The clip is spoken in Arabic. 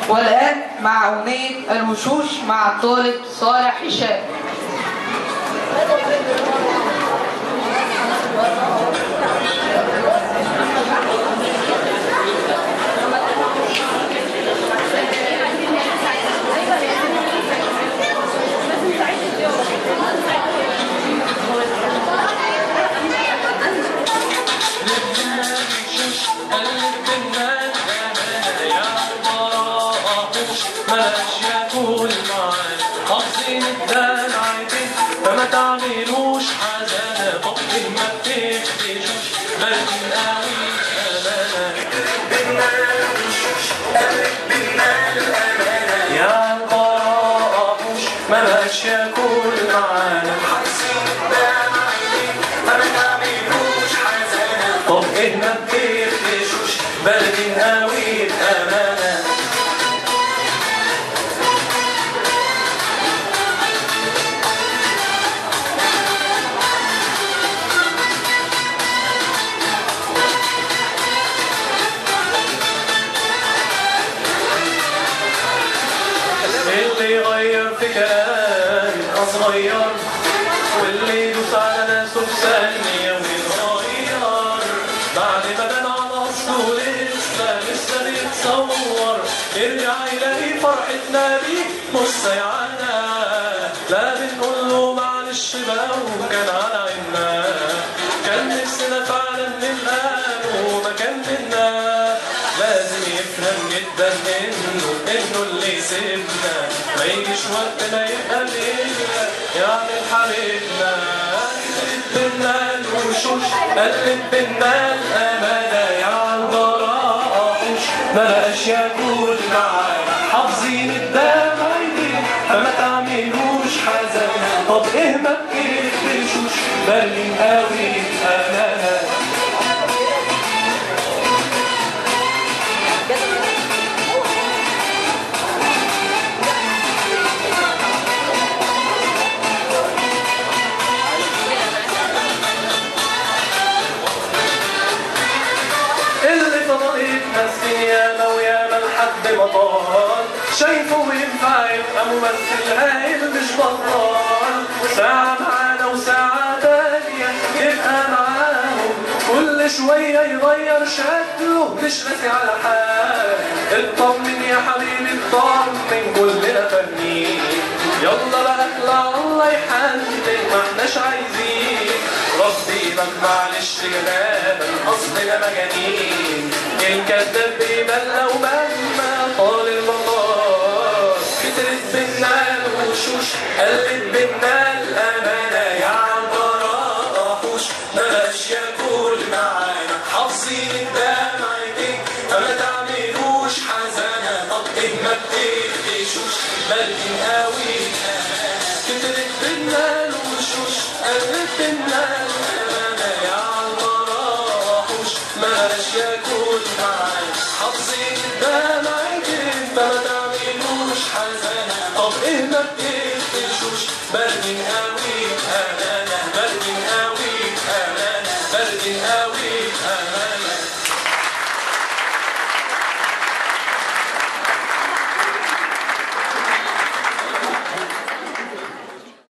والآن مع أغنية الوشوش مع الطالب صالح هشام. حافظين الدال عايدين فما تعملوش حزانة طبق ما بتفتشوش بلكن قوي أمانة يا القراءوش ما بقاش ياكل معانا حافظين الدال عايدين فما تعملوش حزانة طبق ما بتفتشوش بلكن قوي أمانة اللي يغير في كلامي صغير واللي يدوس على ناسه في ثانية ويتغير بعد ما بان على أصله لسه بيتصور يرجع يلاقي فرحتنا بيه مش سيعانا لا بنقول له معلش بقى وكان على عنا كان نفسنا فعلا نلقاله مكان منا لازم يفهم جدا انه اللي يسيبنا ما يجيش وقت ما يبقى لينا يعمل حبيبنا كترت بينا الوشوش قلت بينا الامانه يا الجراءوش ما بقاش ياكل معانا حافظين الدم عايدين فما تعملوش حزانه طب ايه ما بتقفشوش برلين قوي امانه نفسي ياما وياما لحد ما طال شايفه وينفع يبقى ممثل هايل مش بطال ساعة معانا وساعة تانية يبقى معاهم كل شوية يغير شكله مش راسي على حال اطمن يا حبيبي اطمن كلنا فنين يلا بقى اطلع الله يحنن ما احناش عايزين ربنا معلش جنابا اصلنا مجانين الكذاب بيبان لو مهما طال المطار كترت بينا الوشوش قلت بينا الامانه يا الجراءوش ما بقاش ياكل معانا حافظين الدم عايدين فما تعملوش حزانه طب ايه ما بتقفشوش بلكن قوي كترت بينا الوشوش قلت بينا الامانه يا الجراءوش ما بقاش ياكل معانا حافظين الدم عايدين فما تعملوش حزانه طب ايه ما بتقفشوش برمين قوي